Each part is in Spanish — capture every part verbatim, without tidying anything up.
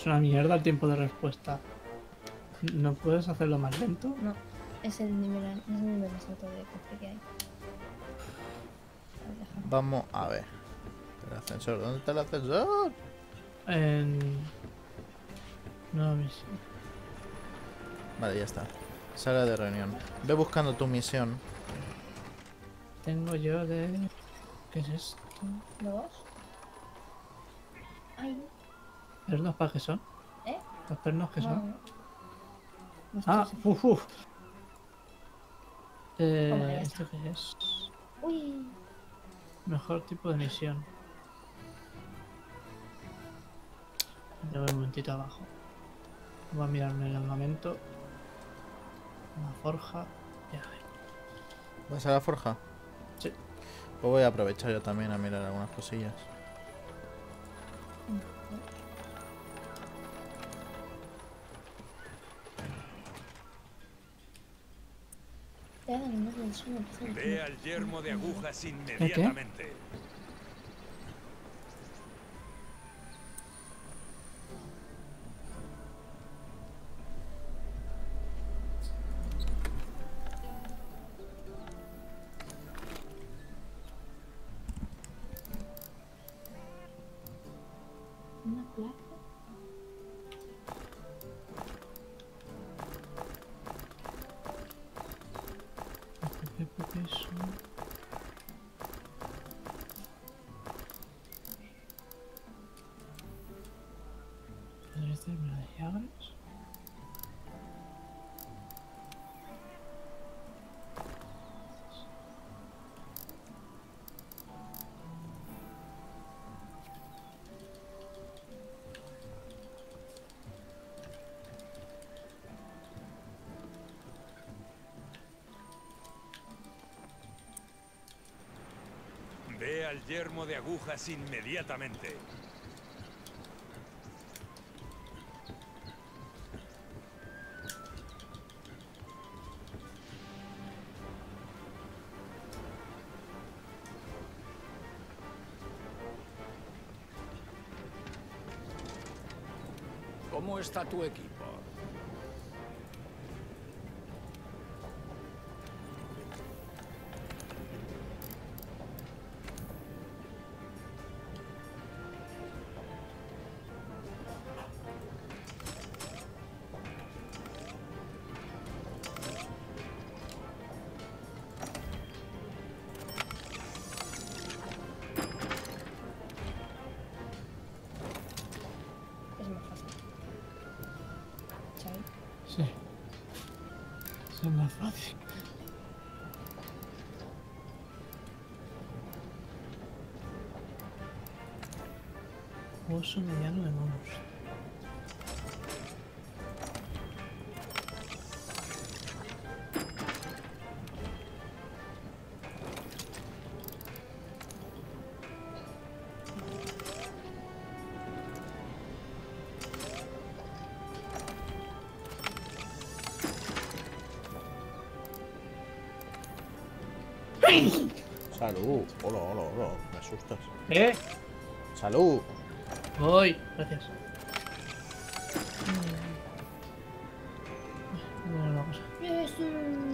Es una mierda el tiempo de respuesta. ¿No puedes hacerlo más lento? No, es el nivel, es el nivel más alto de cofre que hay. A ver, déjame. Vamos a ver. El ascensor, ¿dónde está el ascensor? En... No, misión. Vale, ya está. Sala de reunión. Ve buscando tu misión. Tengo yo de... ¿Qué es esto? ¿Dos? Ay, ¿Pernos para qué son? ¿eh? ¿Los pernos qué No, son? no. No Ah, sé. uff, uf. Eh, Toma, ya está. ¿Esto qué es? Uy, Mejor tipo de misión. Ya voy un momentito abajo. Voy a mirarme el armamento. Una forja. Ya. ¿Vas a la forja? Sí. Pues voy a aprovechar yo también a mirar algunas cosillas. te dan el del suelo. Empieza Ve al yermo de agujas qué? inmediatamente. una placa. ¿Qué, qué, qué es? ¿Podría hacerme de llaves? Ve al yermo de agujas inmediatamente. ¿Cómo está tu equipo? Es más fácil. ¿Sabes? Sí. Es más fácil. Oso mediano de monos. Salud. Hola, hola, hola. Me asustas. ¿Eh? Salud. Voy. Gracias. Mira una cosa. Eso.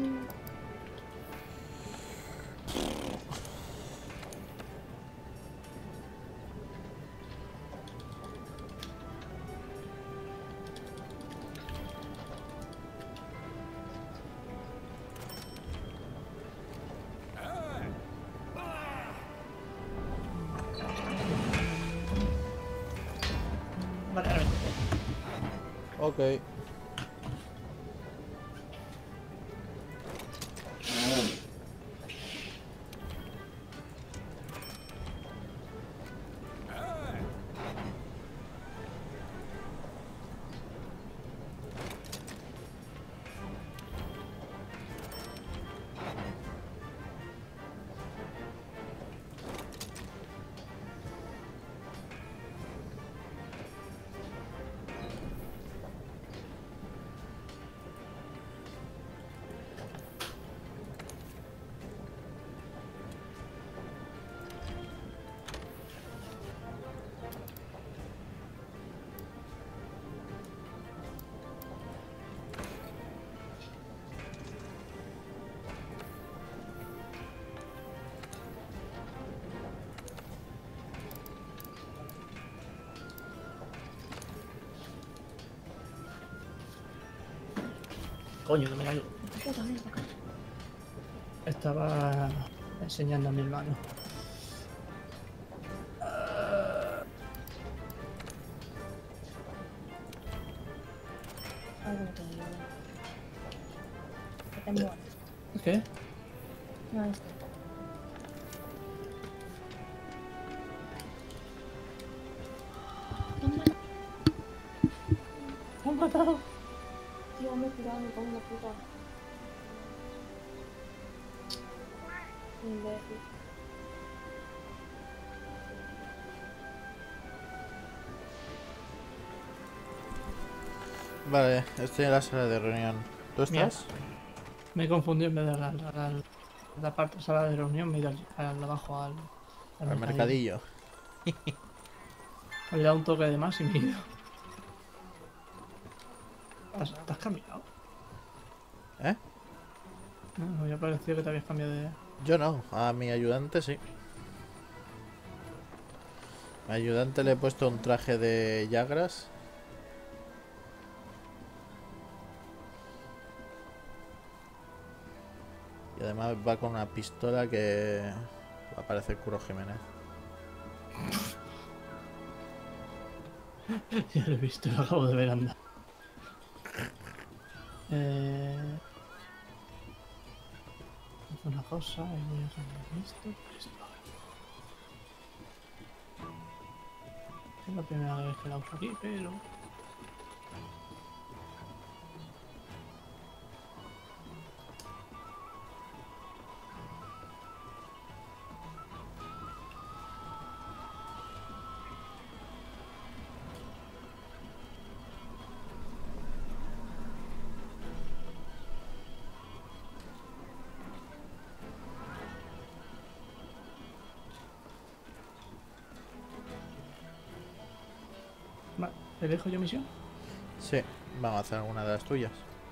Vale, ahora ven. Ok. Coño, que me caigo. Puta mierda, acá. Estaba enseñando a mi hermano. Algo te digo. Que te mueres. ¿Qué? No, esto. ¡Me han matado! Tío, me he curado, me pongo una puta. Imbécil. Vale, estoy en la sala de reunión. ¿Tú Mira. estás? Me he confundido en vez de la, la, la, la parte sala de reunión, me he ido al, al abajo al, al, Al mercadillo. Me he dado un toque de más y me he ido. ¿Has- ¿Te has cambiado? ¿Eh? No, me había parecido que te habías cambiado de... Yo no, a mi ayudante sí. A mi ayudante le he puesto un traje de Yagras. Y además va con una pistola que va a parecer Curo Jiménez. Ya lo he visto, lo acabo de ver andar. Eh... Hace una cosa y voy a hacer esto, esto. Es la primera vez que la uso aquí, pero... Vale, ¿le dejo yo misión? Sí, vamos a hacer alguna de las tuyas.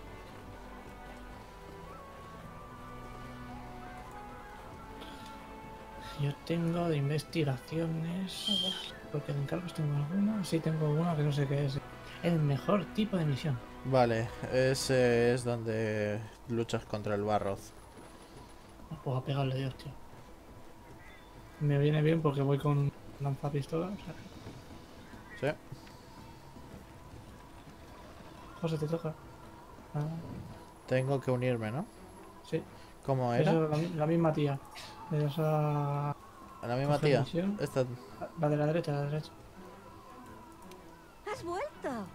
Yo tengo de investigaciones... Porque de encargos tengo alguna. Sí, tengo una que no sé qué es. El mejor tipo de misión. Vale, ese es donde luchas contra el Barroz. Pues a pegarle Dios, tío. Me viene bien porque voy con lanzapistola. O sea, Sí. José, te toca. Ah, Tengo que unirme, ¿no? sí. ¿Cómo era? Eso, la, mi- la misma tía. Esa... ¿A la misma coge tía? misión. Esta... La de la derecha, la de la derecha. ¡Has vuelto!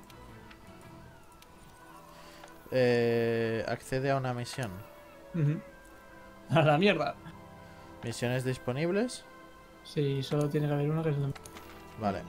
Eh, accede a una misión. Ujú. A la mierda. Misiones disponibles. Sí, solo tiene que haber una que es la... Vale.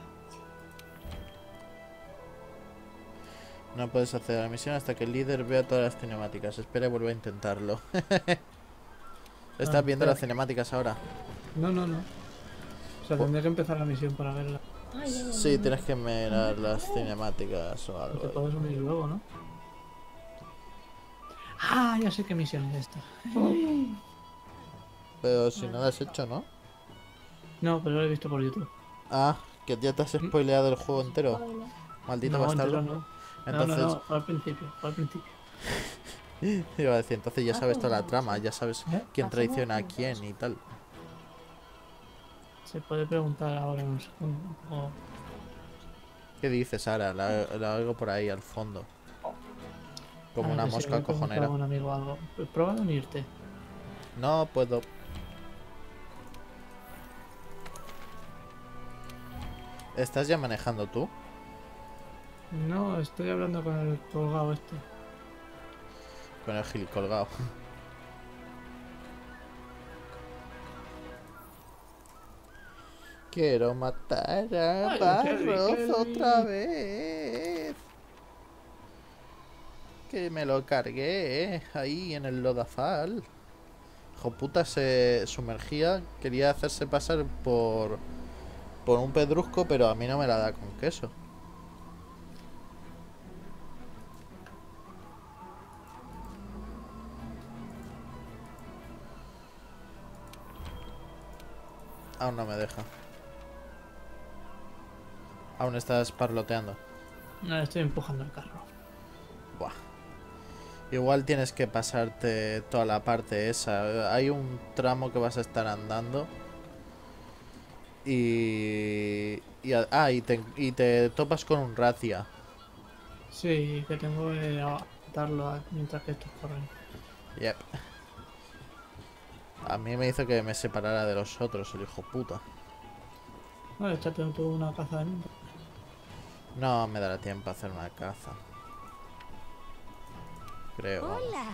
No puedes acceder a la misión hasta que el líder vea todas las cinemáticas. Espera y vuelve a intentarlo. ¿Estás Ah, viendo espera. las cinemáticas ahora? No, no, no. O sea, tendré que empezar la misión para verla. Ay, ay, ay, Sí, ay. tienes que mirar las cinemáticas o O te algo. puedes unir luego, ¿no? Ah, ya sé qué misión es esta. Pero si no lo has hecho, ¿no? No, pero lo he visto por YouTube. Ah, que ya te has spoileado el juego entero. Spoiler. Maldito No, bastardo. entero no. Entonces, No, no, no, fue al principio, fue al principio. iba a decir, entonces ya Ah, sabes pues toda la no, trama, sí. ya sabes ¿Eh? quién Hacemos traiciona a juntos. quién y tal. Se puede preguntar ahora en un segundo. un poco- ¿Qué dices, Sara? La, la oigo por ahí al fondo. Como Ah, una que si le mosca he preguntado cojonera. a un amigo algo. Prueba de unirte. No puedo. ¿Estás ya manejando tú? No, estoy hablando con el colgado este. Con el gil colgado. Quiero matar a Ay, Kelly, Barroz Kelly. otra vez. Que me lo cargué eh, ahí en el lodazal. Joputa se sumergía. Quería hacerse pasar por por un pedrusco, pero a mí no me la da con queso. Aún no me deja. Aún estás parloteando. No, estoy empujando el carro. Buah. Igual tienes que pasarte toda la parte esa. Hay un tramo que vas a estar andando. Y... y a- ah, y te, y te topas con un razzia. Sí, que tengo que atarlo a- mientras que estos corren. Yep. A mí me hizo que me separara de los otros, el hijo puta. Vale, échate tú una caza de mí. No me dará tiempo a hacer una caza. Creo. vamos. Hola.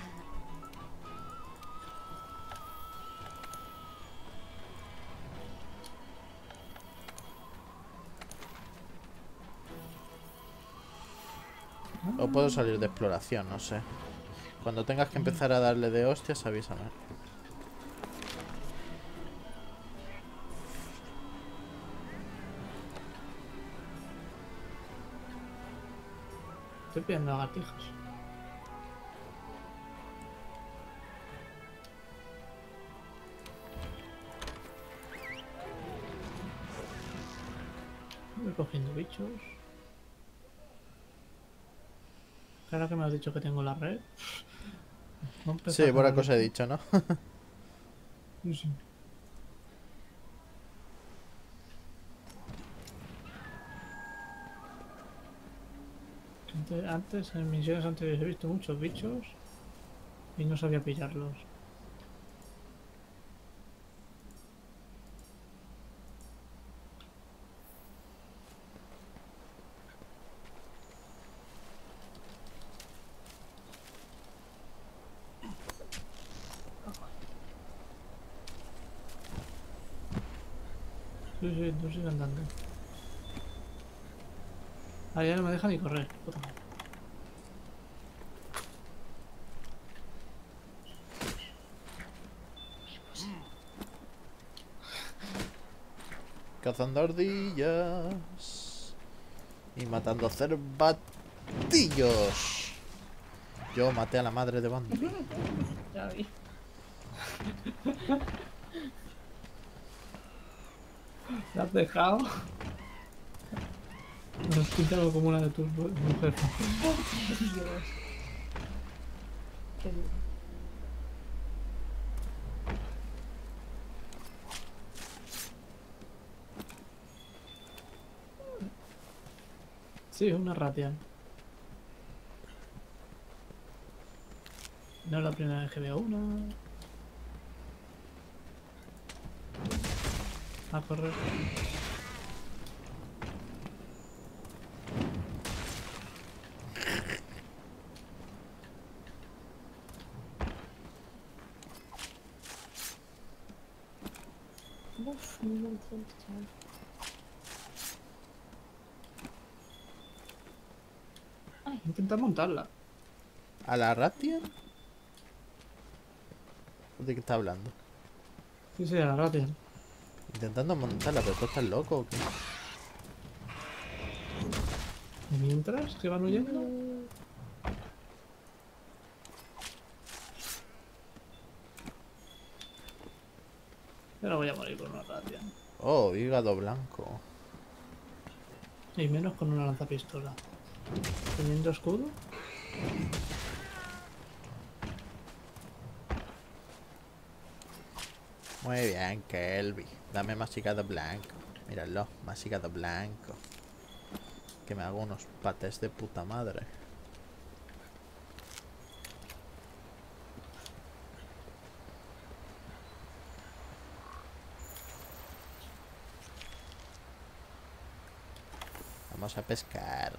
O puedo salir de exploración, no sé. Cuando tengas que empezar a darle de hostias, avísame. Estoy pidiendo lagartijas. Voy cogiendo bichos. Ahora que me has dicho que tengo la red. No empezar Sí, con buena la cosa he bicho. dicho, ¿no? Sí, sí. Antes, antes, en misiones anteriores he visto muchos bichos y no sabía pillarlos. Sí, sí, tú sigues andando. Ah, ya no me deja ni correr. Puta madre. Cazando ardillas. Y matando cervatillos. Yo maté a la madre de Bandy. Ya vi. ¿Te has dejado? Me has pintado como una de tus mu- mujeres. Dios. Qué duro. Sí, es una ratia. No es la primera vez que veo una. A correr. Uf, un montón, chaval. Intenta montarla. ¿A la ratia? ¿De qué está hablando? Sí, sí, a la ratia. Intentando montarla, pero tú estás loco o qué? Y mientras que van huyendo. Pero voy a morir con una ratia. Oh, hígado blanco. Y menos con una lanzapistola. Teniendo escudo. Muy bien, Kelby. Dame más hígado blanco. Míralo, más hígado blanco. Que me hago unos patés de puta madre. Vamos a pescar.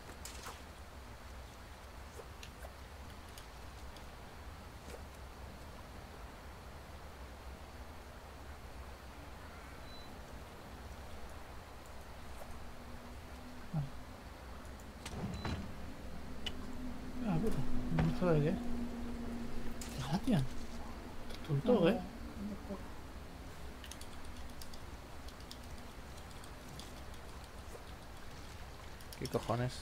Ah, puta. ¿Esto de qué? Ratia. Tonto, No, ¿eh? no puedo. ¿Qué cojones?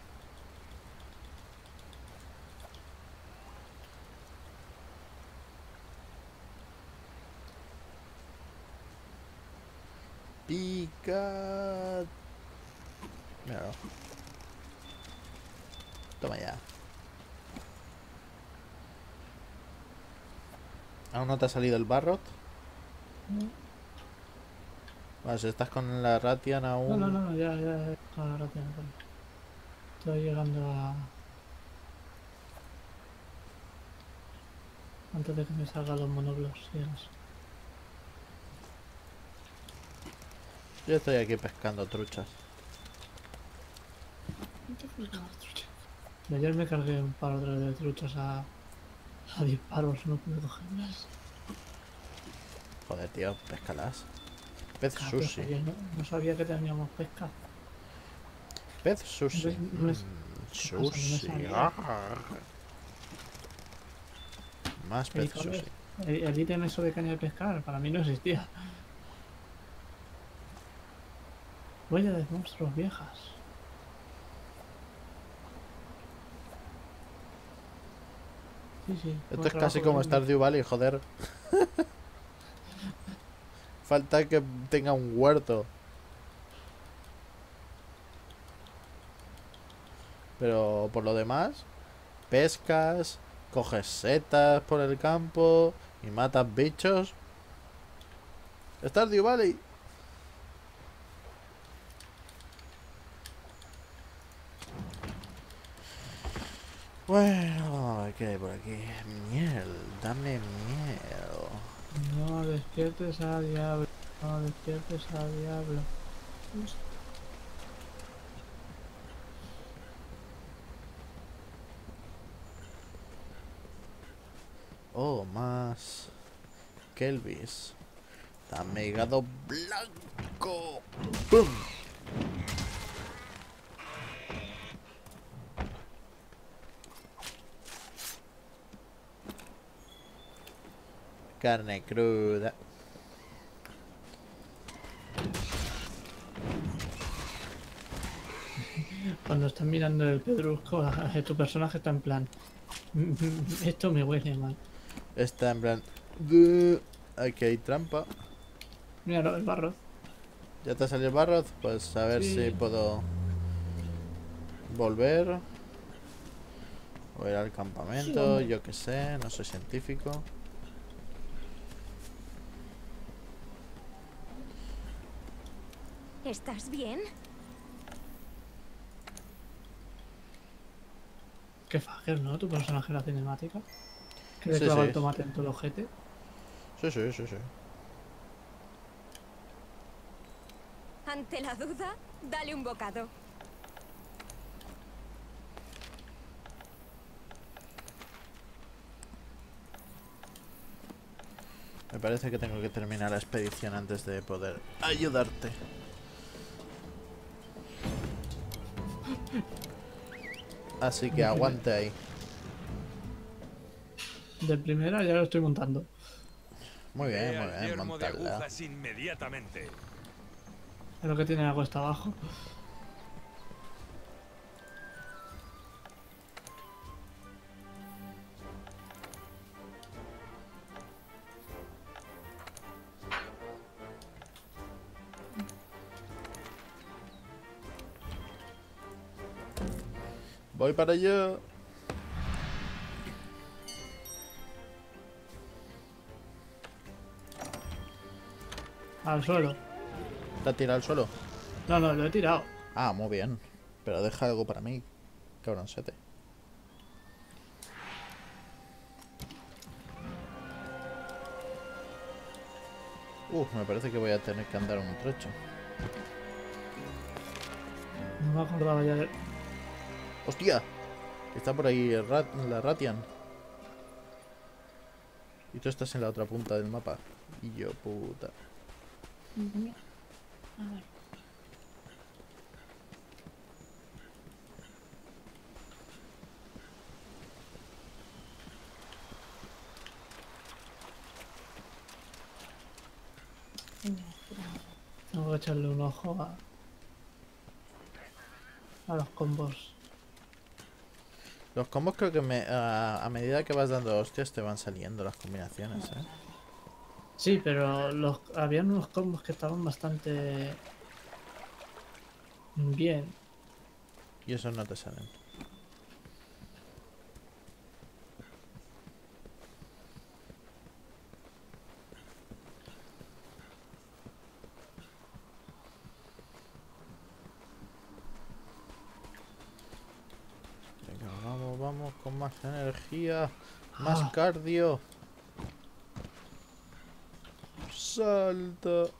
Pica. Míralo. Toma ya. ¿Aún no te ha salido el Barrot? No, Vale, si estás con la Ratian No, aún... no, no, no, ya, ya, ahora tiene. Estoy llegando a... Antes de que me salgan los monoblos y demás. Yo estoy aquí pescando truchas. no te fijas. Y ayer me cargué un par o tres de truchas a... a disparos, no pude cogerlas. Joder, tío, péscalas. Pez Ah, pero sushi. ayer no, no sabía que teníamos pesca. Pez sushi. No, no es- Mm, pasa? No me sushi. salía. Más Y, pez joder, sushi. el, el ítem eso de caña de pescar, para mí no existía. Huella de monstruos viejas. Sí, sí. Esto buen es casi trabajo como que tengo. Stardew Valley, joder. Falta que tenga un huerto. Pero por lo demás, pescas, coges setas por el campo y matas bichos. Stardew Valley. Bueno, ¿qué hay por aquí? Miel, dame miel. No despiertes al diablo. No despiertes al diablo. No sé. Oh, más Kelvis. Dame hígado blanco. ¡Pum! Carne cruda. Cuando estás mirando el pedrusco, tu personaje está en plan. Esto me huele mal. Está en plan. "Buh". Aquí hay trampa. Míralo, el barro. ¿Ya te salió el barro? Pues a ver Sí. si puedo volver. O ir al campamento, Sí, yo que sé, no soy científico. ¿Estás bien? Qué fajer, ¿no? Tu personaje en la cinemática. Que le Sí, clava sí. el tomate en todo el ojete. Sí, sí, sí, sí. Ante la duda, dale un bocado. Me parece que tengo que terminar la expedición antes de poder ayudarte. Así que aguante ahí. De primera ya lo estoy montando. Muy bien, Ve muy al bien, yermo de montadla. agujas inmediatamente. Es lo que tiene la cuesta abajo. Voy para allá. Al suelo. ¿Te ha tirado al suelo? No, no, lo he tirado. Ah, muy bien. Pero deja algo para mí, cabroncete. Uf, me parece que voy a tener que andar un trecho. No me acordaba ya de... ¡Hostia! Está por ahí el rat la Ratian. Y tú estás en la otra punta del mapa. Y yo, puta. Mira. A ver. Venga, espera. Tengo que echarle un ojo a... a los combos. Los combos creo que me, a, a medida que vas dando hostias te van saliendo las combinaciones, ¿eh? Sí, pero los... habían unos combos que estaban bastante... bien. Y esos no te salen. Vamos con más energía. Más Ah. cardio. Salta.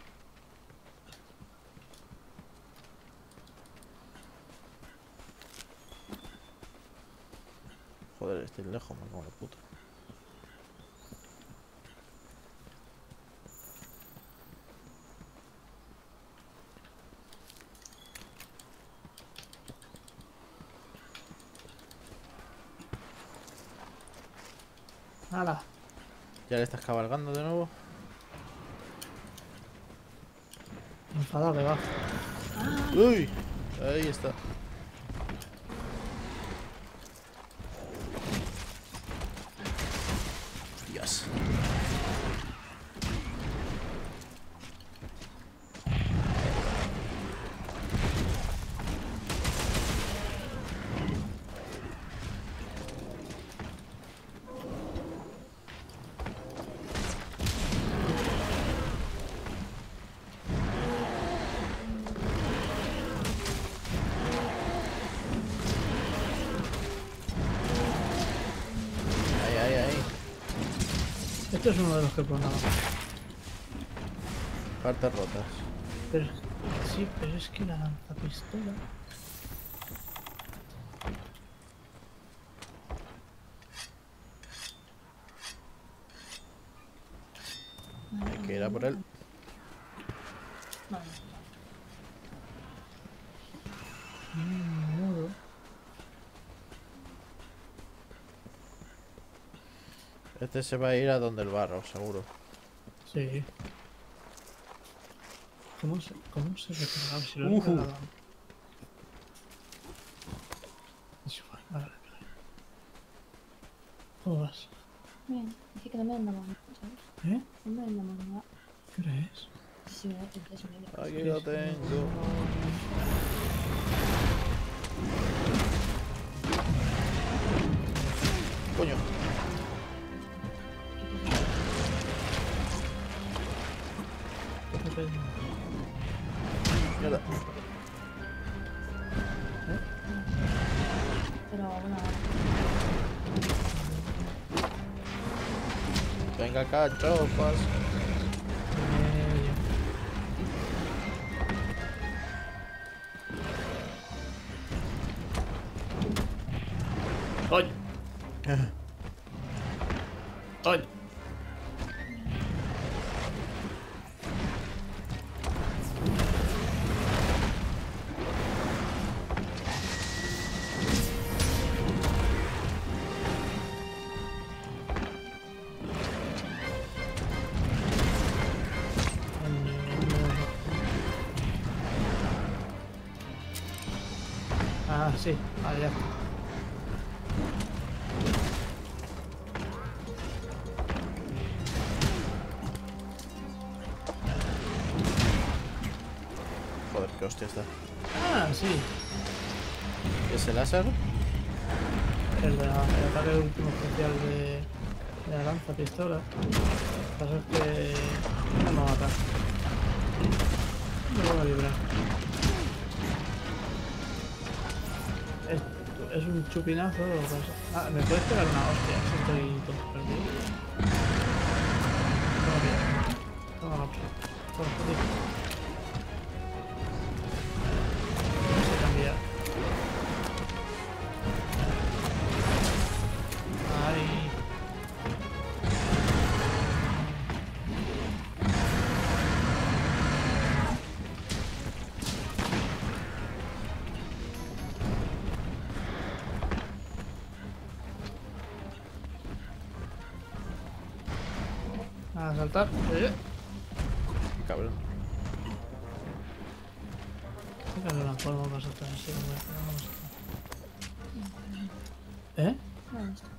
Joder, estoy lejos, me cago en la puta. ¡Hala! ¿Ya le estás cabalgando de nuevo? Enfadado que va. ¡Uy! Ahí está. Dios. Ahí, ahí, ahí. Este es uno de los que pongo. Partes rotas. Pero sí, pero es que la lanzapistola. Hay que ir a por él. Vale. Mm, muro. Este se va a ir a donde el barro, seguro. Sí. ¿Cómo se, cómo se recarga? Si lo he Ujú. recargado. Es igual, vale, vale. ¿Cómo vas? Bien, dice que no me dan la mano, ¿sabes? ¿Eh? No me dan la mano. ¿Qué hora es? Sí, me da tres y media. Aquí lo tengo. Coño. Mierda. Pero bueno, Venga acá, tropas. Medio. ¡Coño! ¡Coño! Ah, sí, vale, ya. Joder, qué hostia está. Ah, sí. ¿Ese láser? El, de la- el ataque último especial de, de la lanza pistola. Lo que pasa es que no me mata. Me voy a librar. Es, es un chupinazo. Lo que pasa. Ah, me puedes pegar una hostia si estoy todo perdido. Toma bien. Toma la opción. Toma, tío. No sé cambiar. Ay. A saltar. Eh. Cabrón. Hay que hacer una forma para saltar así. Como vamos a... ¿Eh? no, esto.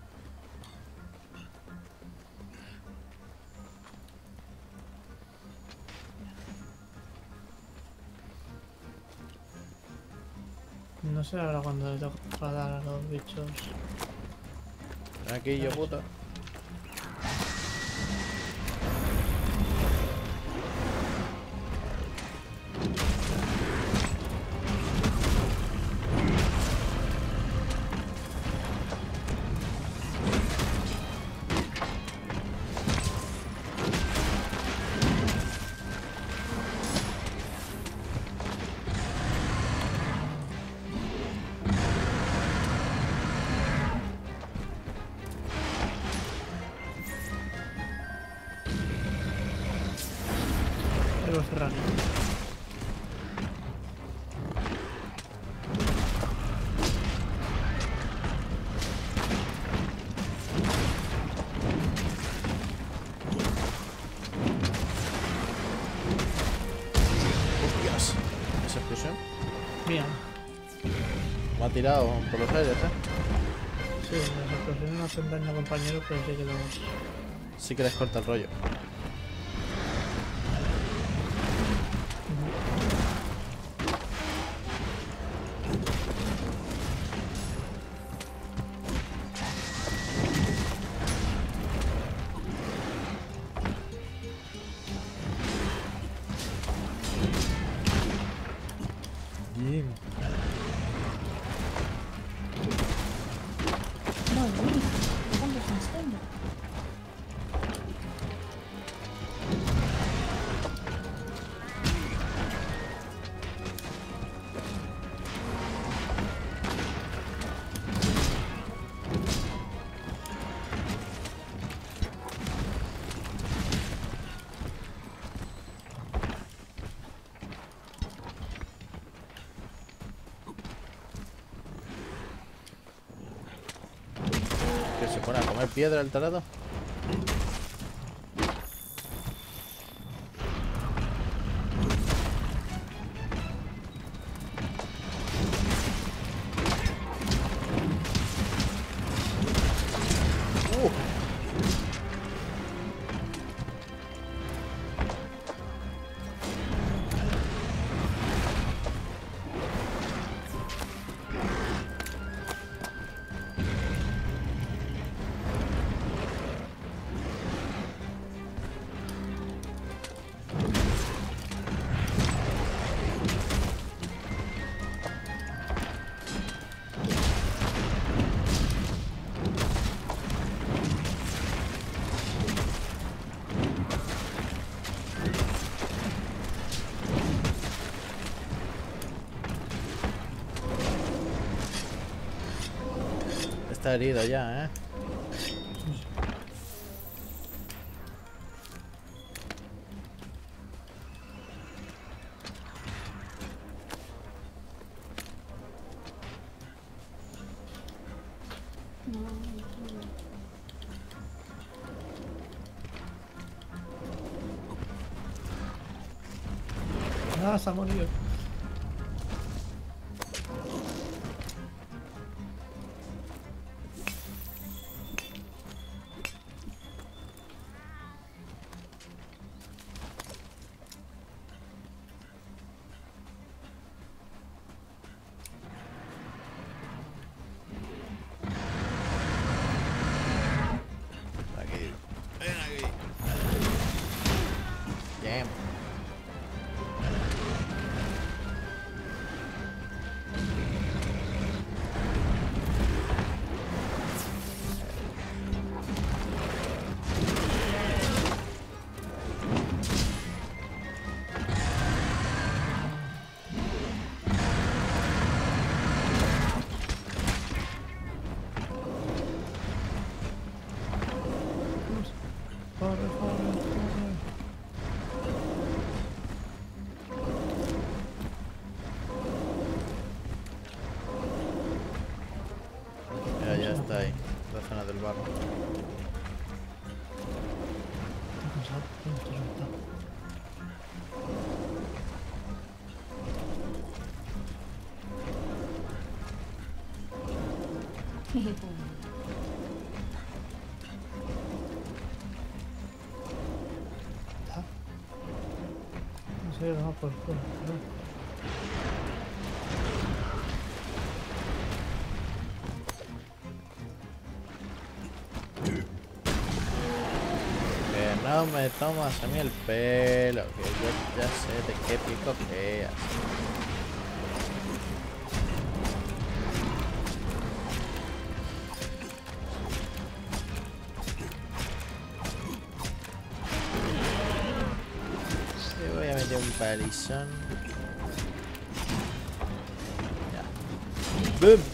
No sé ahora cuando le toca dar a los bichos. Aquí yo, puta. Raro. Hostias. Esa explosión Mira, me ha tirado por los aires, ¿eh? sí, las explosiones no hacen daño a compañeros, pero sí que los... Sí que les corta el rollo. Bien. Madre mía, ¿cuándo se enciende? Que se pone a comer piedra el tarado. Uh. Está herido ya, ¿eh? No, no, no. Ah, se ha morido. Aquí. Ven aquí. Bien. Corre, corre, corre. Mira, ya está ahí. La zona del barro. Estoy cansado, no estoy soltado. ¿Está? No sé, no, por culo. No. Que no me tomas a mí el pelo. Que yo ya sé de qué pico queas. Sí, voy a meter un palizón. Ya. ¡Bum!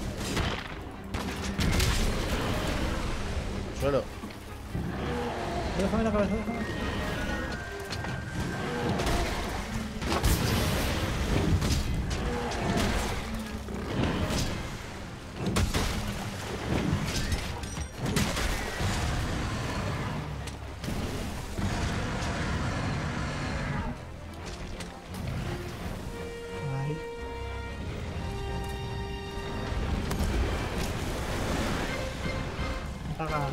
Suelo. Déjame la cabeza, déjame. apaga.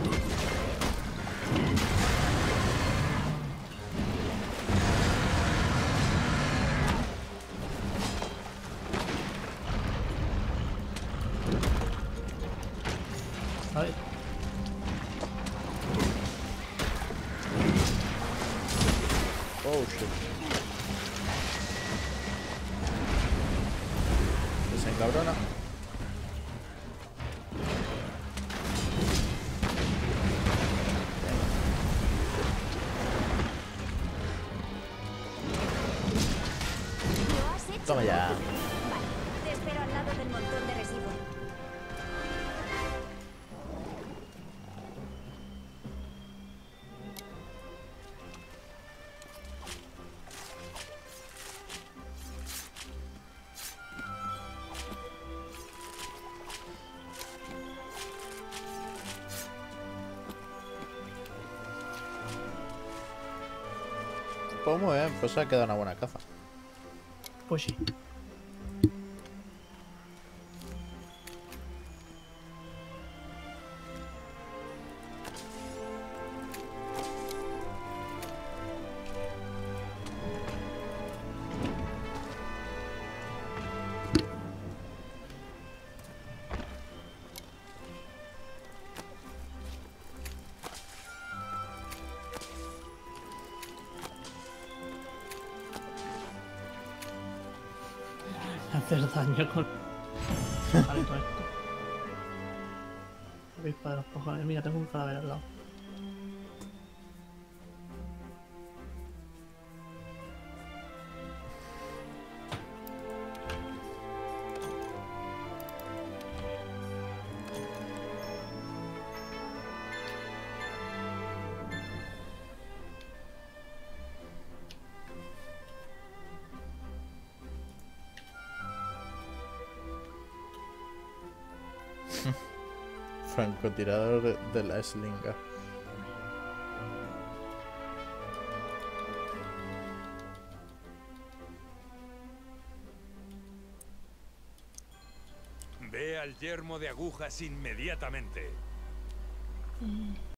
Ay. Oh shit. Se encabrona. ¿Lo has hecho? Toma ya. Vale, te espero al lado del montón de residuos. Pues muy bien, pues ha quedado una buena caza. Pues sí. Hacer daño con... Vale, todo esto. Avispa de los cojones. Mira, tengo un cadáver al lado. Francotirador de la eslinga. Ve al yermo de agujas inmediatamente. Eh,